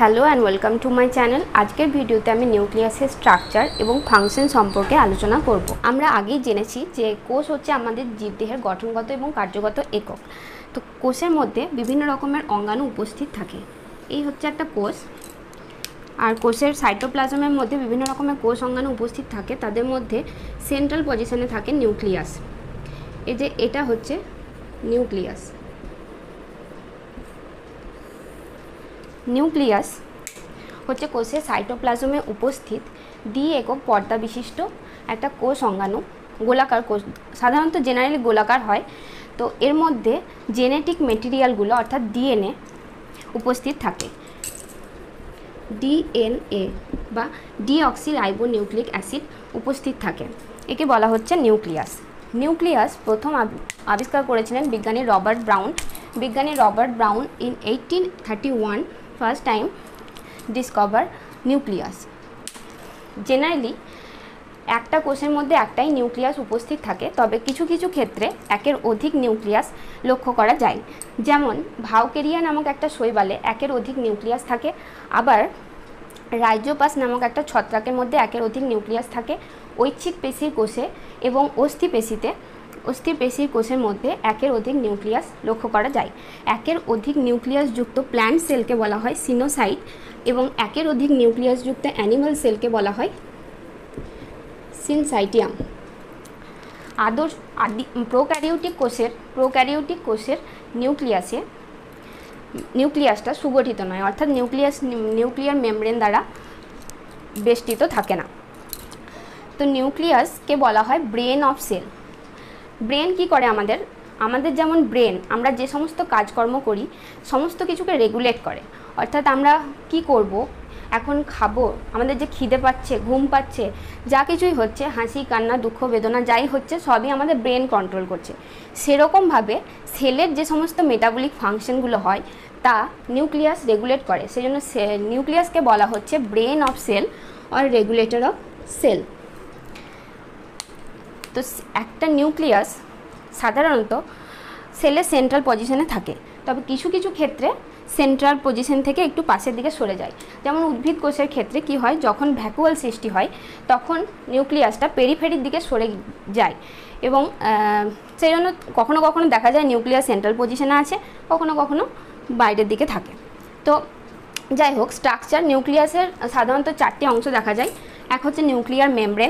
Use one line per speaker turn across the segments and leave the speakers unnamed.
Hello and welcome to my channel. আজকের ভিডিওতে আমি নিউক্লিয়াসের স্ট্রাকচার এবং ফাংশন সম্পর্কে আলোচনা করব। আমরা আগেই জেনেছি যে কোষ হচ্ছে আমাদের জীবদেহের গঠনগত এবং কার্যগত একক। তো কোষের মধ্যে বিভিন্ন রকমের অঙ্গাণু উপস্থিত থাকে। এই হচ্ছে একটা কোষ, আর কোষের সাইটোপ্লাজমের মধ্যে বিভিন্ন রকমের কোষ অঙ্গাণু উপস্থিত থাকে। তাদের মধ্যে সেন্ট্রাল পজিশনে থাকে নিউক্লিয়াস। এই যে এটা হচ্ছে নিউক্লিয়াস। নিউক্লিয়াস হচ্ছে কোষের সাইটোপ্লাজমে উপস্থিত দ্বি একক পর্দা বিশিষ্ট একটা কোষ অঙ্গাণু, গোলাকার কোষ, সাধারণত জেনারেলি গোলাকার হয়। তো এর মধ্যে জেনেটিক মেটেরিয়ালগুলো অর্থাৎ ডিএনএ উপস্থিত থাকে। ডিএনএ বা ডিঅক্সিরাইবোনিউক্লিক অ্যাসিড উপস্থিত থাকে। একে বলা হচ্ছে নিউক্লিয়াস। নিউক্লিয়াস প্রথম আবিষ্কার করেছিলেন বিজ্ঞানী রবার্ট ব্রাউন। বিজ্ঞানী Robert Brown in 1831 first time discover nucleus. Generally একটা কোষের মধ্যে একটাই নিউক্লিয়াস উপস্থিত থাকে, তবে কিছু কিছু ক্ষেত্রে একের অধিক নিউক্লিয়াস লক্ষ্য করা যায়। যেমন ভাউকেরিয়া নামক একটা শৈবালে একের অধিক নিউক্লিয়াস থাকে, আবার রাইজোপাস নামক একটা ছত্রাকের মধ্যে একের অধিক নিউক্লিয়াস থাকে। ঐচ্ছিক পেশির কোষে এবং অস্থিপেশির কোষের মধ্যে একের অধিক নিউক্লিয়াস লক্ষ্য করা যায়। একের অধিক নিউক্লিয়াসযুক্ত প্ল্যান্ট সেলকে বলা হয় সিনোসাইট এবং একের অধিক নিউক্লিয়াসযুক্ত অ্যানিমাল সেলকে বলা হয় সিনসাইটিয়াম। প্রোক্যারিওটিক কোষের নিউক্লিয়াসটা সুগঠিত নয়, অর্থাৎ নিউক্লিয়ার মেমব্রেন দ্বারা বেষ্টিত থাকে না। তো নিউক্লিয়াসকে বলা হয় ব্রেন অফ সেল। ব্রেন কি করে আমাদের যেমন ব্রেন আমরা যে সমস্ত কাজকর্ম করি সমস্ত কিছুকে রেগুলেট করে। অর্থাৎ আমরা কি করব, এখন খাবো, আমাদের যে খিদে পাচ্ছে, ঘুম পাচ্ছে, যা কিছুই হচ্ছে, হাসি কান্না দুঃখ বেদনা যাই হচ্ছে সবই আমাদের ব্রেন কন্ট্রোল করছে। সেরকমভাবে সেলের যে সমস্ত মেটাবলিক ফাংশনগুলো হয় তা নিউক্লিয়াস রেগুলেট করে। সেই জন্য নিউক্লিয়াসকে বলা হচ্ছে brain of cell or regulator of cell. তো একটা নিউক্লিয়াস সাধারণত সেলের সেন্ট্রাল পজিশনে থাকে, তবে কিছু কিছু ক্ষেত্রে সেন্ট্রাল পজিশন থেকে একটু পাশের দিকে সরে যায়। যেমন উদ্ভিদ কোষের ক্ষেত্রে কি হয়, যখন ভ্যাকুয়াল সৃষ্টি হয় তখন নিউক্লিয়াসটা পেরিফেরির দিকে সরে যায় এবং সেই জন্য কখনো কখনো দেখা যায় নিউক্লিয়াস সেন্ট্রাল পজিশনে আছে, কখনো কখনো বাইরের দিকে থাকে। তো যাই হোক, স্ট্রাকচার নিউক্লিয়াসের সাধারণত চারটি অংশ দেখা যায়। এক হচ্ছে নিউক্লিয়ার মেমব্রেন,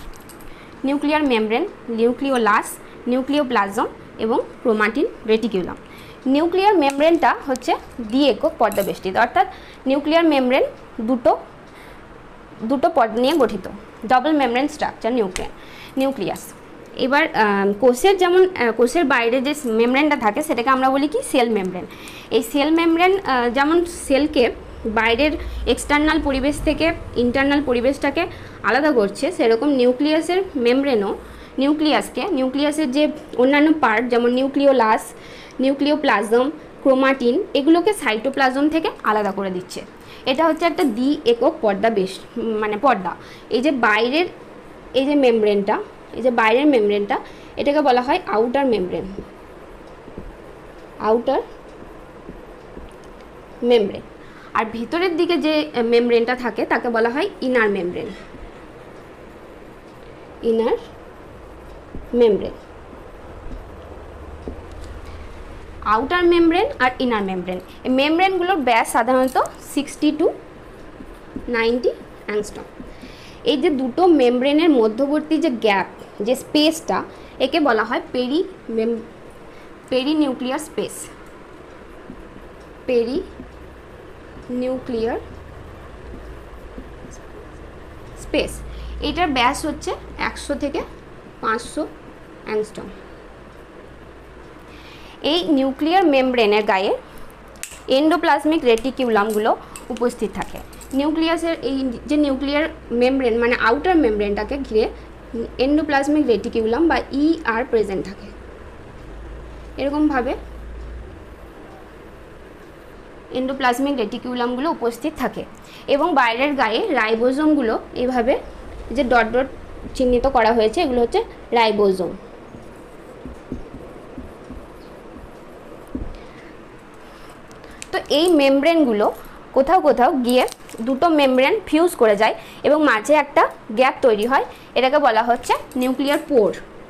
নিউক্লিওলাস, নিউক্লিওপ্লাজম এবং ক্রোমাটিন রেটিকুলাম। নিউক্লিয়ার মেমব্রেনটা হচ্ছে দ্বি একক পর্দা বেষ্টিত, অর্থাৎ নিউক্লিয়ার মেমব্রেন দুটো পর্দা নিয়ে গঠিত, ডবল মেমব্রেন স্ট্রাকচার নিউক্লিয়াস। এবার কোষের বাইরে যে মেমব্রেনটা থাকে সেটাকে আমরা বলি কি সেল মেমব্রেন। এই সেল মেমব্রেন যেমন সেলকে বাইরের এক্সটার্নাল পরিবেশ থেকে ইন্টারনাল পরিবেশটাকে আলাদা করছে, সেরকম নিউক্লিয়াসের মেমব্রেনও নিউক্লিয়াসের যে অন্যান্য পার্ট যেমন নিউক্লিওলাস, নিউক্লিওপ্লাজম, ক্রোমাটিন এগুলোকে সাইটোপ্লাজম থেকে আলাদা করে দিচ্ছে। এটা হচ্ছে একটা দ্বি একক পর্দা। এই যে বাইরের মেমব্রেনটা এটাকে বলা হয় আউটার মেমব্রেন। আর ভিতরের দিকে যে মেমব্রেনটা থাকে তাকে বলা হয় ইনার মেমব্রেন। আউটার মেমব্রেন আর ইনার মেমব্রেন, এই মেমব্রেনগুলোর ব্যাস সাধারণত 60 to 90 অ্যাংস্ট্রম। এই যে দুটো মেমব্রেনের মধ্যবর্তী যে গ্যাপ, যে স্পেসটা, একে বলা হয় পেরিনিউক্লিয়ার স্পেস। এটার ব্যাস হচ্ছে 100 থেকে 500 অ্যাংস্ট্রম। এই নিউক্লিয়ার মেমব্রেনের গায়ে এন্ডোপ্লাজমিক রেটিকুলামগুলো উপস্থিত থাকে। নিউক্লিয়াসের এই যে নিউক্লিয়ার মেমব্রেন মানে আউটার মেমব্রেনটাকে ঘিরে এন্ডোপ্লাজমিক রেটিকুলাম বা ER প্রেজেন্ট থাকে। এরকমভাবে এন্ডোপ্লাজমিক রেটিকুলামগুলো উপস্থিত থাকে এবং বাইরের গায়ে রাইবোজোমগুলো এইভাবে যে ডট ডট চিহ্নিত করা হয়েছে, এগুলো হচ্ছে রাইবোজোম। তো এই মেমব্রেনগুলো কোথাও কোথাও গিয়ে দুটো মেমব্রেন ফিউজ করে যায় এবং মাঝে একটা গ্যাপ তৈরি হয়, এটাকে বলা হচ্ছে নিউক্লিয়ার পোর।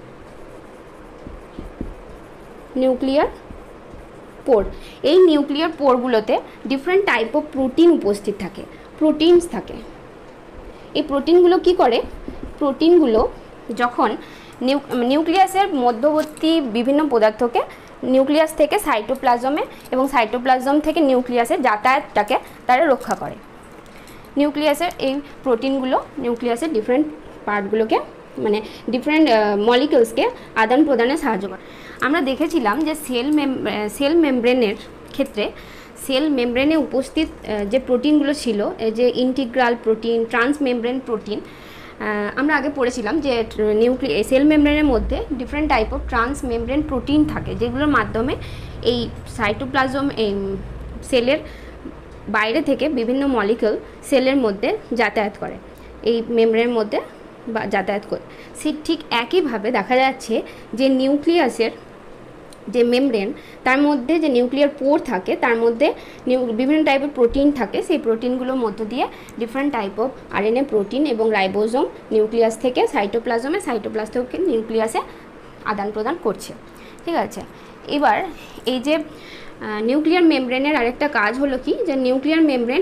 Nuclear pore. এই নিউক্লিয়ার পোরগুলোতে ডিফারেন্ট টাইপ অফ প্রোটিন উপস্থিত থাকে, প্রোটিনস থাকে। এই প্রোটিনগুলো কি করে? প্রোটিনগুলো যখন নিউক্লিয়াসের মধ্যবর্তী বিভিন্ন পদার্থকে নিউক্লিয়াস থেকে সাইটোপ্লাজমে এবং সাইটোপ্লাজম থেকে নিউক্লিয়াসের যাতায়াতটাকে তারা রক্ষা করে। নিউক্লিয়াসের এই প্রোটিনগুলো নিউক্লিয়াসের ডিফারেন্ট পার্টগুলোকে মানে ডিফারেন্ট মলিকিউলসকে আদান প্রদানে সাহায্য করে। আমরা দেখেছিলাম যে সেল মেমব্রেনের ক্ষেত্রে সেল মেমব্রেনে উপস্থিত যে প্রোটিনগুলো ছিল, যে ইন্টিগ্রাল প্রোটিন, ট্রান্সমেমব্রেন প্রোটিন, আমরা আগে পড়েছিলাম যে সেল মেমব্রেনের মধ্যে different type of transmembrane protein থাকে, যেগুলোর মাধ্যমে এই সাইটোপ্লাজম এই সেলের বাইরে থেকে বিভিন্ন মলিকিউল সেলের মধ্যে যাতায়াত করে, এই মেমব্রেনের মধ্যে যাতায়াত করে। ঠিক একইভাবে দেখা যাচ্ছে যে নিউক্লিয়াসের যে মেমব্রেন তার মধ্যে যে নিউক্লিয়ার পোর থাকে তার মধ্যে বিভিন্ন টাইপের প্রোটিন থাকে। সেই প্রোটিনগুলোর মধ্য দিয়ে different type of RNA protein এবং রাইবোজোম নিউক্লিয়াস থেকে সাইটোপ্লাজমে, সাইটোপ্লাজম থেকে নিউক্লিয়াসে আদান প্রদান করছে। ঠিক আছে, এবার এই যে নিউক্লিয়ার মেমব্রেনের আরেকটা কাজ হলো কি, যে নিউক্লিয়ার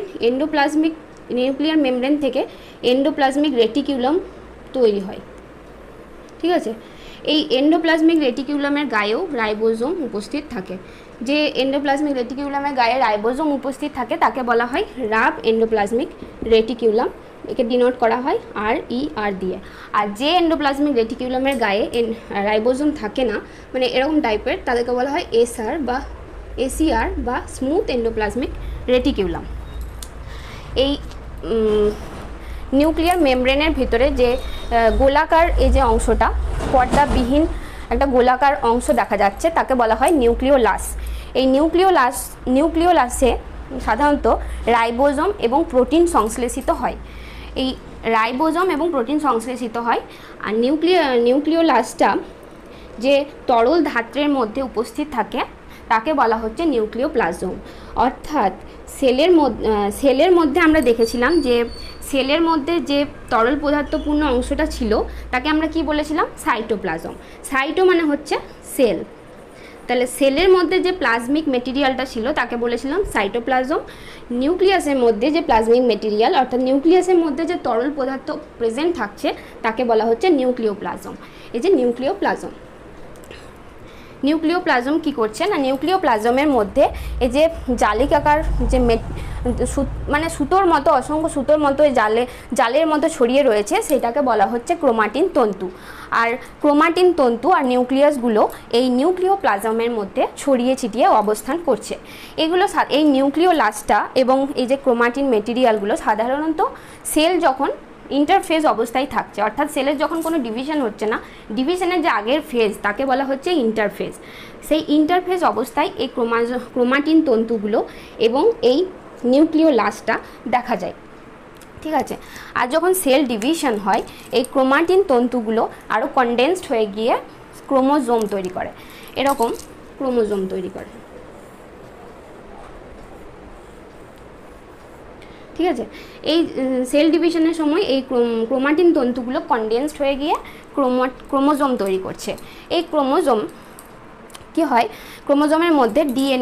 মেমব্রেন থেকে এন্ডোপ্লাজমিক রেটিকিউলাম তৈরি হয়। ঠিক আছে, এই এন্ডোপ্লাজমিক রেটিকিউলামের গায়েও রাইবোজোম উপস্থিত থাকে। যে এন্ডোপ্লাজমিক রেটিকিউলামের গায়ে রাইবোজোম উপস্থিত থাকে তাকে বলা হয় রাব এন্ডোপ্লাজমিক রেটিকিউলাম, একে ডিনোট করা হয় RER দিয়ে। আর যে এন্ডোপ্লাজমিক রেটিকিউলামের গায়ে রাইবোজোম থাকে না, মানে এরকম টাইপের, তাদেরকে বলা হয় ACR বা স্মুথ এন্ডোপ্লাজমিক রেটিকিউলাম। এই নিউক্লিয়ার মেমব্রেনের ভিতরে যে গোলাকার এই যে অংশটা, পর্দাবিহীন একটা গোলাকার অংশ দেখা যাচ্ছে, তাকে বলা হয় নিউক্লিওলাস। এই নিউক্লিওলাসে সাধারণত রাইবোজোম এবং প্রোটিন সংশ্লেষিত হয়। এই রাইবোজোম এবং প্রোটিন সংশ্লেষিত হয়। আর নিউক্লিওলাসটা যে তরল ধাত্রের মধ্যে উপস্থিত থাকে তাকে বলা হচ্ছে নিউক্লিওপ্লাজম। অর্থাৎ সেলের মধ্যে আমরা দেখেছিলাম যে সেলের মধ্যে যে তরল পদার্থপূর্ণ অংশটা ছিল তাকে আমরা কি বলেছিলাম? সাইটোপ্লাজম। সাইটো মানে হচ্ছে সেল, তাহলে সেলের মধ্যে যে প্লাজমিক মেটেরিয়ালটা ছিল তাকে বলেছিলাম সাইটোপ্লাজম। নিউক্লিয়াসের মধ্যে যে প্লাজমিক মেটেরিয়াল অর্থাৎ নিউক্লিয়াসের মধ্যে যে তরল পদার্থ প্রেজেন্ট থাকছে তাকে বলা হচ্ছে নিউক্লিওপ্লাজম। এই যে নিউক্লিওপ্লাজম কি করছে না, নিউক্লিওপ্লাজমের মধ্যে এই যে জালিকাকার যে মানে সুতোর মতো, অসংখ্য সুতোর মতো জালের মতো ছড়িয়ে রয়েছে, সেটাকে বলা হচ্ছে ক্রোমাটিন তন্তু। আর ক্রোমাটিন তন্তু আর নিউক্লিয়াসগুলো এই নিউক্লিওপ্লাজমের মধ্যে ছড়িয়ে ছিটিয়ে অবস্থান করছে। এই নিউক্লিওলাসটা এবং এই যে ক্রোমাটিন মেটেরিয়ালগুলো সাধারণত সেল যখন ইন্টারফেজ অবস্থায় থাকছে, অর্থাৎ সেলের যখন কোনো ডিভিশন হচ্ছে না, ডিভিশনের যে আগের ফেজ তাকে বলা হচ্ছে ইন্টারফেজ। সেই ইন্টারফেজ অবস্থায় এই ক্রোমাটিন তন্তুগুলো এবং এই নিউক্লিওলাসটা দেখা যায়। ঠিক আছে, আর যখন সেল ডিভিশন হয় এই ক্রোমাটিন তন্তুগুলো আরও কনডেন্সড হয়ে গিয়ে ক্রোমোজোম তৈরি করে, এরকম ক্রোমোজোম তৈরি করে। ঠিক আছে, এই সেল ডিভিশনের সময় এই ক্রোমাটিন তন্তুগুলো কনডেন্সড হয়ে গিয়ে ক্রোমোজোম তৈরি করছে। এই ক্রোমোজোম কি হয়, ক্রোমোজোমের মধ্যে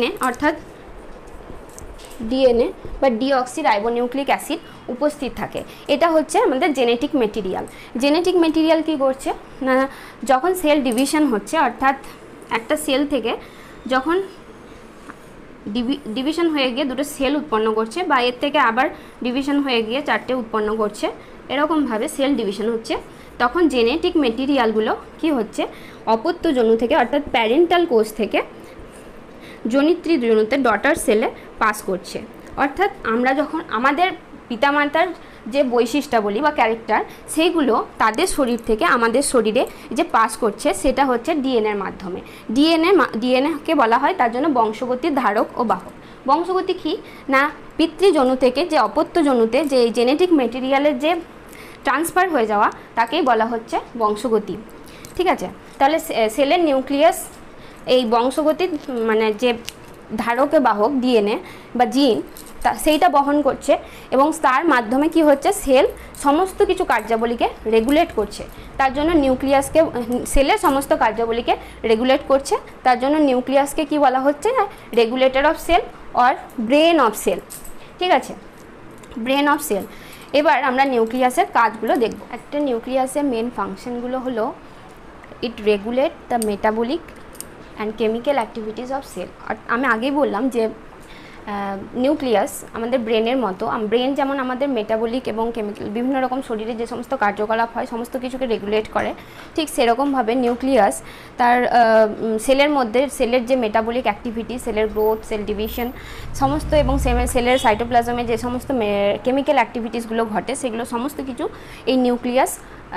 ডিএনএ বা ডিঅক্সিরাইবোনিউক্লিক অ্যাসিড উপস্থিত থাকে। এটা হচ্ছে আমাদের জেনেটিক মেটেরিয়াল। জেনেটিক মেটেরিয়াল কি করছে না, যখন সেল ডিভিশন হচ্ছে, অর্থাৎ একটা সেল থেকে যখন ডিভিশন হয়ে গিয়ে দুটো সেল উৎপন্ন করছে বা এর থেকে আবার ডিভিশন হয়ে গিয়ে চারটে উৎপন্ন করছে, এরকমভাবে সেল ডিভিশন হচ্ছে, তখন জেনেটিক মেটেরিয়ালগুলো কি হচ্ছে, অপত্য জনু থেকে অর্থাৎ প্যারেন্টাল কোষ থেকে জনিত্রী জনুতে ডটার সেলে পাস করছে। অর্থাৎ আমরা যখন আমাদের পিতামাতার যে বৈশিষ্ট্যাবলী বা ক্যারেক্টার সেইগুলো তাদের শরীর থেকে আমাদের শরীরে যে পাস করছে সেটা হচ্ছে ডিএনএর মাধ্যমে। ডিএনএকে বলা হয় তার জন্য বংশগতির ধারক ও বাহক। বংশগতি কি না, পিতৃজনু থেকে যে অপত্য জনুতে যে জেনেটিক মেটেরিয়ালের যে ট্রান্সফার হয়ে যাওয়া তাকেই বলা হচ্ছে বংশগতি। ঠিক আছে, তাহলে সেলের নিউক্লিয়াস এই বংশগতির মানে যে ধারকে বাহক ডিএনএ বা জিন সেইটা বহন করছে এবং তার মাধ্যমে কি হচ্ছে সেল সমস্ত কিছু কার্যাবলীকে রেগুলেট করছে। তার জন্য নিউক্লিয়াসকে সেলের সমস্ত কার্যাবলীকে রেগুলেট করছে, তার জন্য নিউক্লিয়াসকে কি বলা হচ্ছে না regulator of cell or brain of cell. ঠিক আছে, ব্রেন অফ সেল। এবার আমরা নিউক্লিয়াসের কাজগুলো দেখব। একটা নিউক্লিয়াসের মেন ফাংশনগুলো হলো it regulate the metabolic and chemical activities of cell. আমি আগেই বললাম যে নিউক্লিয়াস আমাদের ব্রেনের মতো, ব্রেন যেমন আমাদের মেটাবলিক এবং কেমিক্যাল বিভিন্ন রকম শরীরে যে সমস্ত কার্যকলাপ হয় সমস্ত কিছুকে রেগুলেট করে, ঠিক সেরকমভাবে নিউক্লিয়াস তার সেলের মধ্যে সেলের যে মেটাবলিক অ্যাক্টিভিটি, সেলের গ্রোথ, সেল ডিভিশন সমস্ত এবং সেলের সাইটোপ্লাজমে যে সমস্ত কেমিক্যাল অ্যাক্টিভিটিসগুলো ঘটে সেগুলো সমস্ত কিছু এই নিউক্লিয়াস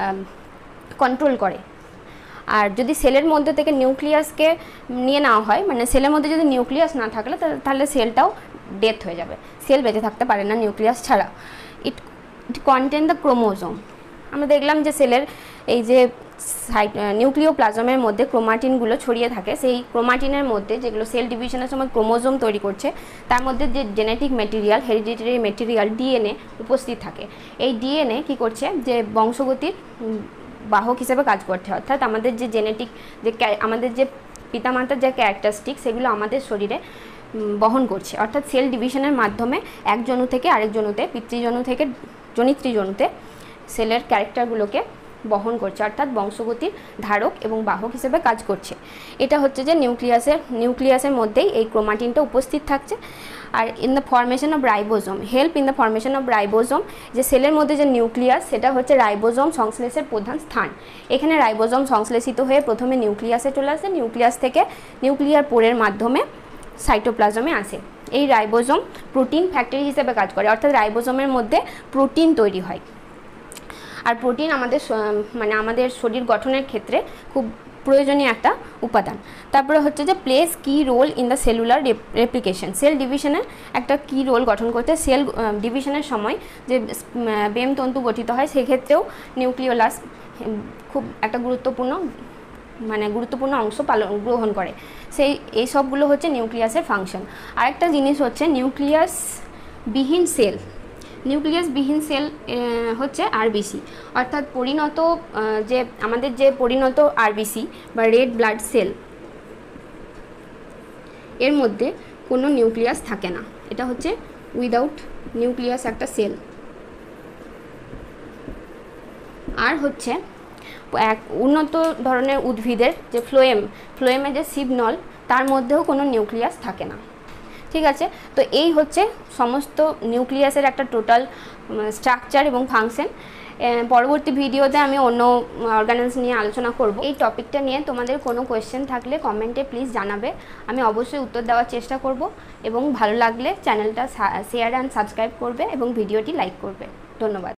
কন্ট্রোল করে। আর যদি সেলের মধ্যে থেকে নিউক্লিয়াসকে নিয়ে নেওয়া হয়, মানে সেলের মধ্যে যদি নিউক্লিয়াস না থাকলে তাহলে সেলটাও ডেথ হয়ে যাবে, সেল বেঁচে থাকতে পারে না নিউক্লিয়াস ছাড়া। It contain the chromosome. আমরা দেখলাম যে সেলের এই যে নিউক্লিওপ্লাজমের মধ্যে ক্রোমাটিনগুলো ছড়িয়ে থাকে, সেই ক্রোমাটিনের মধ্যে যেগুলো সেল ডিভিশনের সময় ক্রোমোজোম তৈরি করছে তার মধ্যে যে genetic material, hereditary material DNA উপস্থিত থাকে। এই ডিএনএ কী করছে যে বংশগতির বাহক হিসেবে কাজ করছে, অর্থাৎ আমাদের যে জেনেটিক যে আমাদের যে পিতামাতার যে ক্যারেক্টারিস্টিক সেগুলো আমাদের শরীরে বহন করছে, অর্থাৎ সেল ডিভিশনের মাধ্যমে এক জনু থেকে আরেক জনুতে, পিতৃজনু থেকে জনিতৃজনুতে সেলের ক্যারেক্টারগুলোকে বহন করছে, অর্থাৎ বংশগতির ধারক এবং বাহক হিসেবে কাজ করছে। এটা হচ্ছে যে নিউক্লিয়াসের মধ্যেই এই ক্রোমাটিনটা উপস্থিত থাকছে। আর in the formation of ribosome, help in the formation of ribosome, যে সেলের মধ্যে যে নিউক্লিয়াস সেটা হচ্ছে রাইবোজোম সংশ্লেষের প্রধান স্থান। এখানে রাইবোজোম সংশ্লেষিত হয়ে প্রথমে নিউক্লিয়াসে চলে আসে, নিউক্লিয়াস থেকে নিউক্লিয়ার পোরের মাধ্যমে সাইটোপ্লাজমে আসে। এই রাইবোজোম প্রোটিন ফ্যাক্টরি হিসেবে কাজ করে, অর্থাৎ রাইবোজোমের মধ্যে প্রোটিন তৈরি হয়। আর প্রোটিন আমাদের শরীর গঠনের ক্ষেত্রে খুব প্রয়োজনীয় একটা উপাদান। তারপরে হচ্ছে যে প্লেস কি role in the cellular replication, cell ডিভিশনের একটা কি রোল গঠন করতে। সেল ডিভিশনের সময় যে বেম তন্তু গঠিত হয় সেক্ষেত্রেও নিউক্লিওলাস খুব একটা গুরুত্বপূর্ণ অংশ গ্রহণ করে। এই সবগুলো হচ্ছে নিউক্লিয়াসের ফাংশন। আরেকটা জিনিস হচ্ছে নিউক্লিয়াসবিহীন সেল হচ্ছে আরবিসি, অর্থাৎ আমাদের যে পরিণত আরবিসি বা রেড ব্লাড সেল, এর মধ্যে কোনো নিউক্লিয়াস থাকে না। এটা হচ্ছে উইদাউট নিউক্লিয়াস একটা সেল। আর হচ্ছে এক উন্নত ধরনের উদ্ভিদের যে ফ্লোয়েমের যে সিবনল তার মধ্যেও কোনো নিউক্লিয়াস থাকে না। ঠিক আছে, তো এই হচ্ছে সমস্ত নিউক্লিয়াসের একটা টোটাল স্ট্রাকচার এবং ফাংশন। পরবর্তী ভিডিওতে আমি অন্য অর্গানেলস নিয়ে আলোচনা করব। এই টপিকটা নিয়ে তোমাদের কোনো কোয়েশ্চেন থাকলে কমেন্টে প্লিজ জানাবে, আমি অবশ্যই উত্তর দেওয়ার চেষ্টা করব। এবং ভালো লাগলে চ্যানেলটা শেয়ার অ্যান্ড সাবস্ক্রাইব করবে এবং ভিডিওটি লাইক করবে। ধন্যবাদ।